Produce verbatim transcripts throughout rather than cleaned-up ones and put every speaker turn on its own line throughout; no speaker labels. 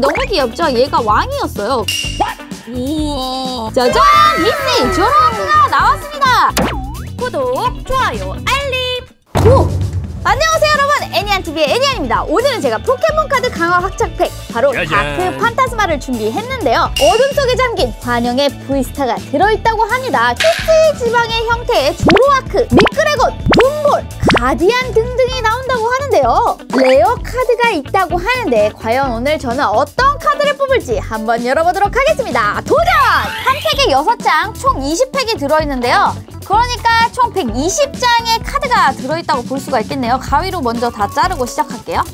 너무 귀엽죠? 얘가 왕이었어요.
우와.
짜잔! 히스이 조로아크가 나왔습니다. 구독, 좋아요, 알림. 오! 안녕하세요 여러분, 애니안티비의 애니안입니다. 오늘은 제가 포켓몬 카드 강화 확장팩 바로 다크 판타스마를 준비했는데요. 어둠 속에 잠긴 환영의 브이스타가 들어있다고 합니다. 히스이 지방의 형태의 조로아크, 미끄레곤, 둠볼, 가디안 등등이 나온다고 하는데요. 레어 카드가 있다고 하는데 과연 오늘 저는 어떤 카드를 뽑을지 한번 열어보도록 하겠습니다. 도전! 한 팩에 여섯 장, 총 이십 팩이 들어있는데요. 그러니까 총 백이십 장의 카드가 들어있다고 볼 수가 있겠네요. 가위로 먼저 다 자르고 시작할게요.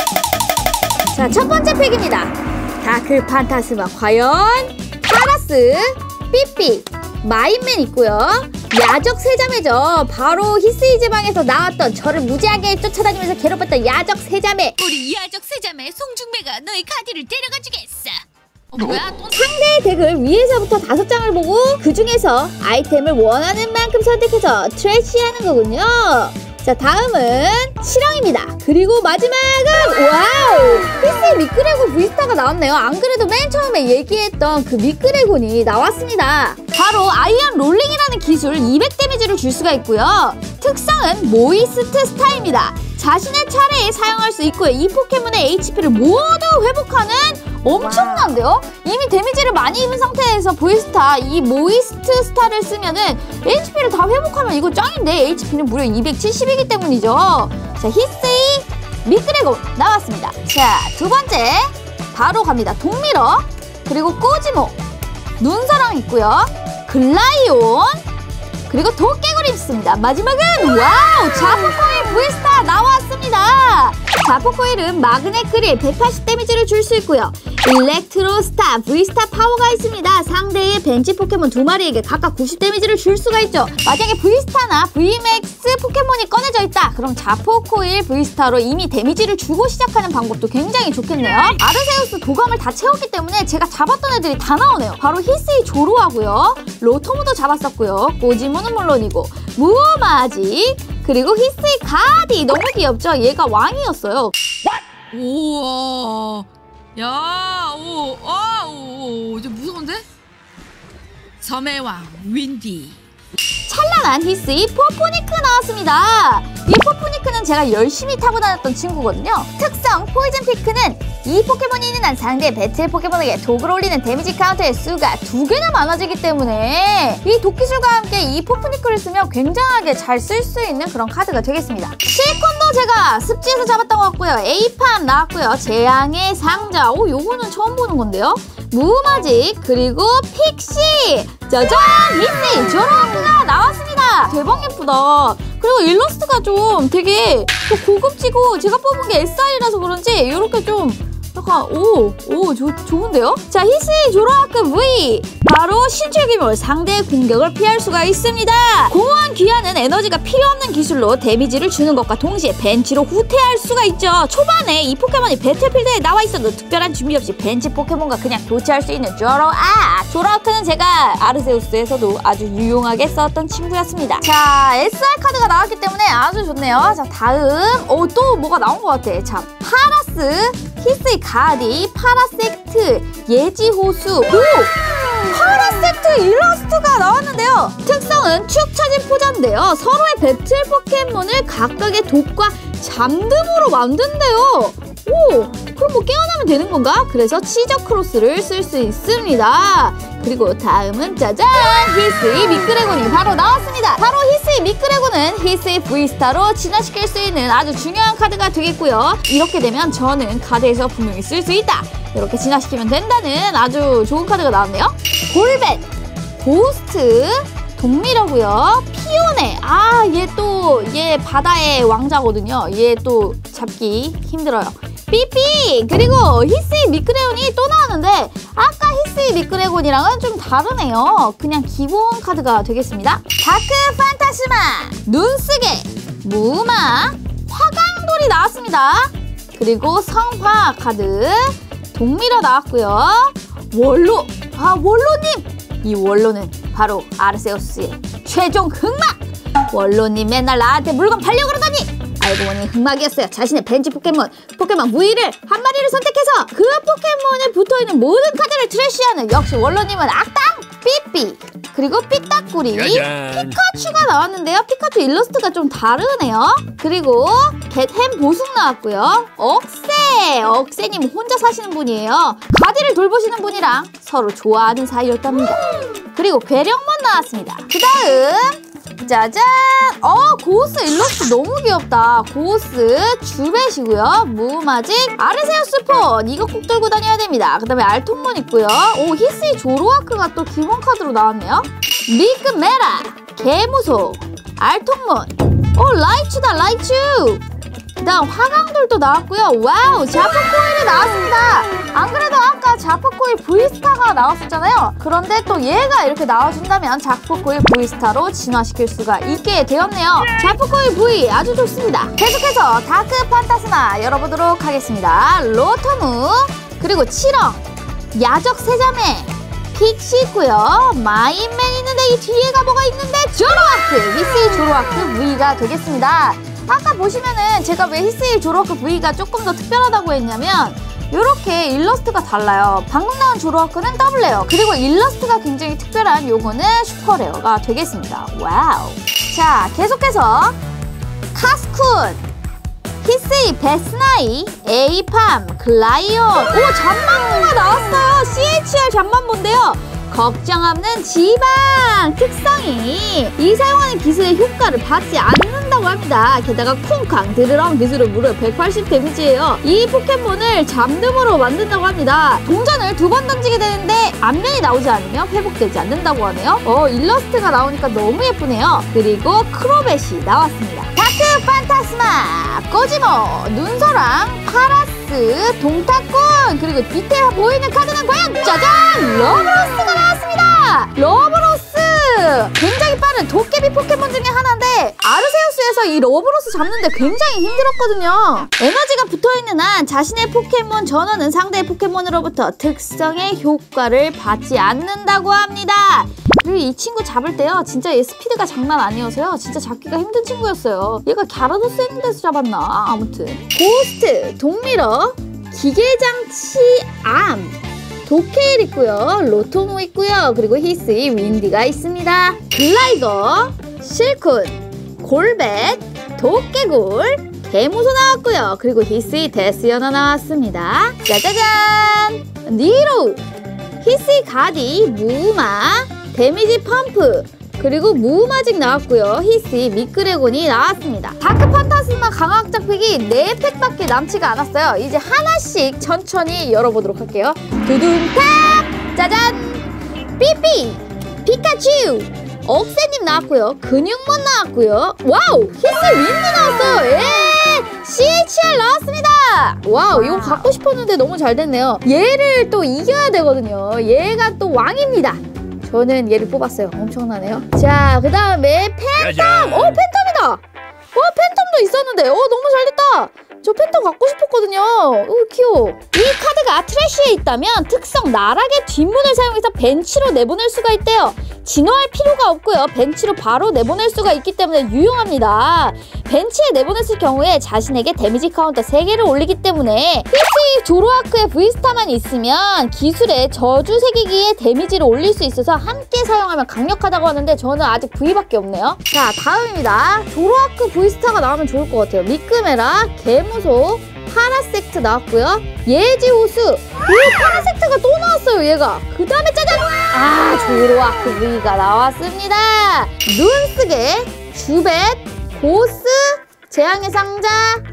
자, 첫 번째 팩입니다. 다크 판타스마. 과연 파라스, 삐삐, 마인맨 있고요. 야적 세자매죠. 바로 히스이 지방에서 나왔던 저를 무지하게 쫓아다니면서 괴롭혔던 야적 세자매.
우리 야적 세자매 송중매가 너의 카드를 데려가 주겠어. 어, 뭐야? 또...
상대의 덱을 위에서부터 다섯 장을 보고 그 중에서 아이템을 원하는 만큼 선택해서 트래시하는 거군요. 자, 다음은 실황입니다. 그리고 마지막은 와우! 히스이 미끄레곤 브이스타가 나왔네요. 안 그래도 맨 처음에 얘기했던 그 미끄레곤이 나왔습니다. 바로 아이언 롤링이라는 기술 이백 데미지를 줄 수가 있고요. 특성은 모이스트 스타입니다. 자신의 차례에 사용할 수 있고요. 이 포켓몬의 에이치피를 모두 회복하는 엄청난데요? 이미 데미지를 많이 입은 상태에서 브이스타, 이 모이스트 스타를 쓰면은 에이치피를 다 회복하면 이거 짱인데 에이치피는 무려 이백칠십이기 때문이죠. 자, 히스이 미끄레곤 나왔습니다. 자, 두 번째 바로 갑니다. 동미러, 그리고 꼬지모, 눈사랑 있고요. 글라이온, 그리고 도깨구리 있습니다. 마지막은 와우! 자포코일 브이스타 나왔습니다. 자포코일은 마그넷 그릴 백팔십 데미지를 줄 수 있고요. 일렉트로스타 브이스타 파워가 있습니다. 상대의 벤치 포켓몬 두 마리에게 각각 구십 데미지를 줄 수가 있죠. 만약에 브이스타나 브이맥스 포켓몬이 꺼내져 있다, 그럼 자포코일 브이스타로 이미 데미지를 주고 시작하는 방법도 굉장히 좋겠네요. 아르세우스 도감을 다 채웠기 때문에 제가 잡았던 애들이 다 나오네요. 바로 히스이 조로하고요, 로토무도 잡았었고요, 꼬지모는 물론이고, 무마지, 그리고 히스이 가디. 너무 귀엽죠? 얘가 왕이었어요.
우와. 야, 오, 아, 오, 이제 무서운데? 섬의 왕 윈디.
찬란한 히스이 포포니크 나왔습니다. 이 포포니크는 제가 열심히 타고 다녔던 친구거든요. 특성 포이즌 피크는 이 포켓몬이 있는 한 상대 배틀 포켓몬에게 독을 올리는 데미지 카운터의 수가 두 개나 많아지기 때문에 이 독기술과 함께 이 포포니크를 쓰면 굉장하게 잘 쓸 수 있는 그런 카드가 되겠습니다. 실콘도 제가 습지에서 잡았던 것 같고요. 에이팜 나왔고요. 재앙의 상자, 오, 요거는 처음 보는 건데요. 무마직, 그리고 픽시. 짜잔! 히스이 조로아크가 나왔습니다. 대박 예쁘다. 그리고 일러스트가 좀 되게 고급지고 제가 뽑은 게 에스아이라서 그런지 이렇게 좀 약간 오, 오, 조, 좋은데요? 자, 히스이 조로아크 V. 바로 신출귀몰, 상대의 공격을 피할 수가 있습니다. 공허한 귀환은 에너지가 필요 없는 기술로 데미지를 주는 것과 동시에 벤치로 후퇴할 수가 있죠. 초반에 이 포켓몬이 배틀필드에 나와 있어도 특별한 준비 없이 벤치 포켓몬과 그냥 교체할 수 있는 조로아. 조로아크는 제가 아르세우스에서도 아주 유용하게 썼던 친구였습니다. 자, 에스알 카드가 나왔기 때문에 아주 좋네요. 자, 다음 어, 또 뭐가 나온 것 같아. 자, 파라스, 히스이 가디, 파라섹트, 예지호수. 오! 파라섹트 일러스트가 나왔는데요. 특성은 축 처진 포자인데요. 서로의 배틀 포켓몬을 각각의 독과 잠듦으로 만든대요. 오! 그럼 뭐 깨어나면 되는 건가? 그래서 치저 크로스를 쓸 수 있습니다. 그리고 다음은 짜잔! 히스이 미끄레곤이 바로 나왔습니다. 바로 히스이 미끄레곤은 히스이 브이스타로 진화시킬 수 있는 아주 중요한 카드가 되겠고요. 이렇게 되면 저는 카드에서 분명히 쓸 수 있다, 이렇게 진화시키면 된다는 아주 좋은 카드가 나왔네요. 골벳, 고스트, 동미러고요. 피오네. 아, 얘 또 얘 바다의 왕자거든요. 얘 또 잡기 힘들어요. 삐삐! 그리고 히스이 미끄레곤이 또 나왔는데 아까 히스이 미끄레곤이랑은 좀 다르네요. 그냥 기본 카드가 되겠습니다. 다크 판타스마, 눈쓰개, 무마, 화강돌이 나왔습니다. 그리고 성화 카드, 동미러 나왔고요. 원로! 아, 원로님! 이 원로는 바로 아르세우스의 최종 흑막! 원로님 맨날 나한테 물건 팔려고 그러더니 알고 보니 흑막이었어요. 자신의 벤치 포켓몬, 포켓몬 V를 한 마리를 선택해서 그 포켓몬을 자신에 붙어있는 모든 카드를 트래시하는 역시 원로님은 악당 삐삐. 그리고 삐딱구리
짜잔.
피카츄가 나왔는데요. 피카츄 일러스트가 좀 다르네요. 그리고 겟햄 보숙 나왔고요. 억새 억새님 혼자 사시는 분이에요. 가디를 돌보시는 분이랑 서로 좋아하는 사이였답니다. 그리고 괴력몬 나왔습니다. 그 다음 짜잔! 어, 고우스 일러스트 너무 귀엽다. 고우스 주벳이고요. 무마직 아르세우스 폰 이거 꼭 들고 다녀야 됩니다. 그 다음에 알통몬 있고요. 오, 히스이 조로아크가 또 기본 카드로 나왔네요. 미끄메라 개무소 알통몬 오, 라이츄다 라이츄. 그 다음 화강돌도 나왔고요. 와우, 자프코일이 나왔습니다. 안 그래도 아까 자프코일 V스타가 나왔었잖아요. 그런데 또 얘가 이렇게 나와준다면 자프코일 V스타로 진화시킬 수가 있게 되었네요. 자프코일 V 아주 좋습니다. 계속해서 다크 판타스마 열어보도록 하겠습니다. 로토무 그리고 칠영 야적 세자매 픽시 있고요. 마인맨 있는데 이 뒤에가 뭐가 있는데 조로아크 히스이 조로아크 V가 되겠습니다. 아까 보시면은 제가 왜 히스이 조로아크 V가 조금 더 특별하다고 했냐면 이렇게 일러스트가 달라요. 방금 나온 조로아크는 더블레어 그리고 일러스트가 굉장히 특별한 요거는 슈퍼레어가 되겠습니다. 와우. 자, 계속해서 카스쿤 히스이 베스나이 에이팜 글라이온 오, 잠만보가 나왔어요. 씨에이치알 잠만보인데요. 걱정 없는 지방 특성이 이 사용하는 기술의 효과를 받지 않는다고 합니다. 게다가 쿵쾅 드르렁 기술은 무려 백팔십 데미지예요. 이 포켓몬을 잠듦으로 만든다고 합니다. 동전을 두 번 던지게 되는데 앞면이 나오지 않으면 회복되지 않는다고 하네요. 어, 일러스트가 나오니까 너무 예쁘네요. 그리고 크로벳이 나왔습니다. 다크 판타스마 꼬지모 눈서랑 파라스 동타꾼 그리고 밑에 보이는 카드는 과연 짜잔 러브로스가 나왔습니다. 러브로스 굉장히 빠른 도깨비 포켓몬 중에 하나인데 아르세우스에서 이 러브로스 잡는데 굉장히 힘들었거든요. 에너지가 붙어있는 한 자신의 포켓몬 전원은 상대의 포켓몬으로부터 특성의 효과를 받지 않는다고 합니다. 그리고 이 친구 잡을 때요 진짜 얘 스피드가 장난 아니어서요 진짜 잡기가 힘든 친구였어요. 얘가 갸라도스 있는 데서 잡았나? 아무튼 고스트 동미러 기계장치 암 도케일 있고요. 로토무 있고요. 그리고 히스이 윈디가 있습니다. 글라이더 실쿤 골벳 도깨굴 개무소 나왔고요. 그리고 히스이 데스연어 나왔습니다. 짜자잔 니로 히스이 가디 무마 데미지 펌프 그리고 무마직 나왔고요. 히스이 미끄레곤이 나왔습니다. 다크 판타스마 강화학장 팩이 네 팩밖에 남지가 않았어요. 이제 하나씩 천천히 열어보도록 할게요. 두둥탁 짜잔 삐삐 피카츄 억새님 나왔고요. 근육몬 나왔고요. 와우 히스이 윈드 나왔어요. 예 씨에이치알 나왔습니다. 와우 이거 갖고 싶었는데 너무 잘 됐네요. 얘를 또 이겨야 되거든요. 얘가 또 왕입니다. 저는 얘를 뽑았어요. 엄청나네요. 자, 그 다음에 팬텀! 어, 팬텀이다! 어, 팬텀도 있었는데. 어, 너무 잘됐다! 저 팬텀 갖고 싶었거든요. 어, 귀여워. 이 카드가 트래쉬에 있다면 특성 나락의 뒷문을 사용해서 벤치로 내보낼 수가 있대요. 진화할 필요가 없고요. 벤치로 바로 내보낼 수가 있기 때문에 유용합니다. 벤치에 내보냈을 경우에 자신에게 데미지 카운터 세 개를 올리기 때문에 히스이 조로아크의 V스타만 있으면 기술에 저주 새기기에 데미지를 올릴 수 있어서 함께 사용하면 강력하다고 하는데 저는 아직 V밖에 없네요. 자, 다음입니다. 조로아크 V스타가 나오면 좋을 것 같아요. 미끄메라, 개무소, 파라섹트 나왔고요. 예지호수 오, 파라섹트가 또 나왔어요. 얘가 그 다음에 짜잔 아 조로아크 V가 나왔습니다. 눈쓰게 주벳 고스 재앙의 상자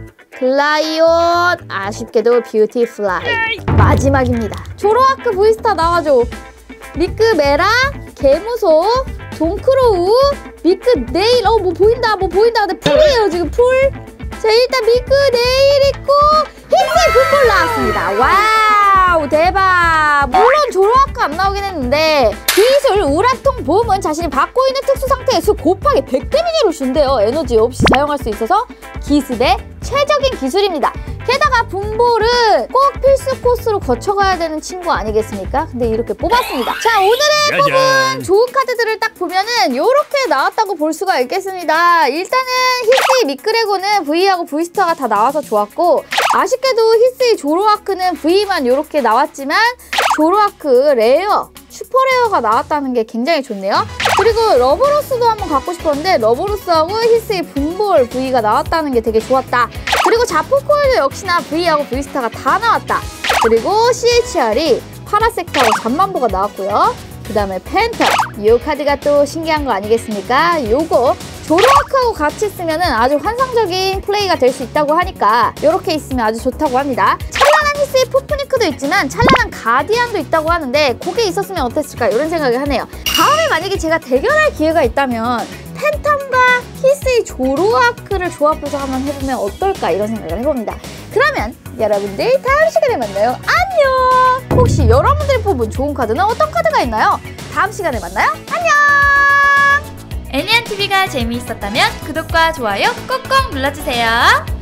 글라이온 아쉽게도 뷰티플라이 마지막입니다. 조로아크 V스타 나와줘. 미끄메라 개무소 동크로우 미끄네일 어 뭐 보인다 뭐 보인다. 근데 풀이에요 지금 풀. 자 일단 미끄 네일 있고 히스이 풋볼 나왔습니다. 와우 대박. 물론 조로아크 안 나오긴 했는데 기술 우라통 봄은 자신이 받고 있는 특수 상태의 수 곱하기 백 데미지로 준대요. 에너지 없이 사용할 수 있어서 기습의 최적인 기술입니다. 게다가 분볼은 꼭 필수 코스로 거쳐가야 되는 친구 아니겠습니까? 근데 이렇게 뽑았습니다. 자, 오늘의 뽑은 좋은 카드들을 딱 보면은 이렇게 나왔다고 볼 수가 있겠습니다. 일단은 히스이 미끄레고는 V하고 V스타가 다 나와서 좋았고, 아쉽게도 히스이 조로아크는 V만 이렇게 나왔지만 조로아크 레어, 슈퍼레어가 나왔다는 게 굉장히 좋네요. 그리고 러브로스도 한번 갖고 싶었는데 러브로스하고 히스이 분볼 V가 나왔다는 게 되게 좋았다. 그리고 자포코일도 역시나 V하고 V스타가 다 나왔다. 그리고 씨에이치알이 파라섹타하고 잠만보가 나왔고요. 그 다음에 펜타, 이 카드가 또 신기한 거 아니겠습니까? 요거 조로아크하고 같이 쓰면 아주 환상적인 플레이가 될 수 있다고 하니까 이렇게 있으면 아주 좋다고 합니다. 찬란한 히스이 포프니크도 있지만 찬란한 가디안도 있다고 하는데 그게 있었으면 어땠을까 이런 생각을 하네요. 다음에 만약에 제가 대결할 기회가 있다면 팬텀과 히스이 조로아크를 조합해서 한번 해보면 어떨까 이런 생각을 해봅니다. 그러면 여러분들 다음 시간에 만나요. 안녕! 혹시 여러분들이 뽑은 좋은 카드는 어떤 카드가 있나요? 다음 시간에 만나요. 안녕!
애니안티비가 재미있었다면 구독과 좋아요 꼭꼭 눌러주세요.